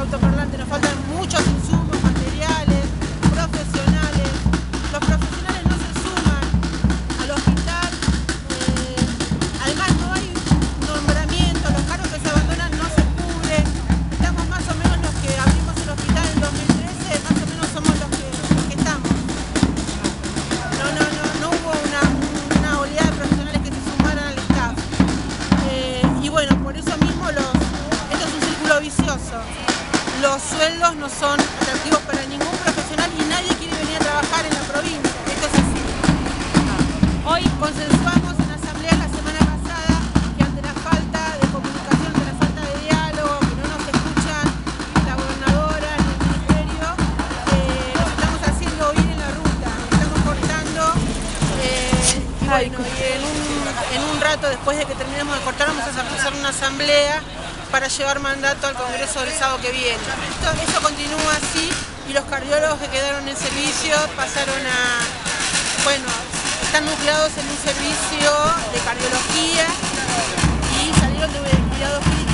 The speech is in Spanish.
autoparlante, nos faltan muchos insumos, materiales, profesionales. Los profesionales no se suman al hospital, además no hay nombramiento, los cargos que se abandonan no se cubren. Estamos más o menos los que abrimos el hospital en 2013, más o menos somos los que estamos. No hubo una oleada de profesionales que se sumaran al staff. Y bueno, por eso mismo esto es un círculo vicioso. Los sueldos no son atractivos para ningún profesional y nadie quiere venir a trabajar en la provincia. Esto es así. Hoy consensuamos en la asamblea la semana pasada que ante la falta de comunicación, ante la falta de diálogo, que no nos escuchan la gobernadora ni el ministerio, nos estamos haciendo oír en la ruta, nos estamos cortando y en un rato después de que terminemos de cortar vamos a hacer una asamblea para llevar mandato al Congreso del sábado que viene. Eso continúa así y los cardiólogos que quedaron en servicio pasaron están nucleados en un servicio de cardiología y salieron de cuidados clínicos.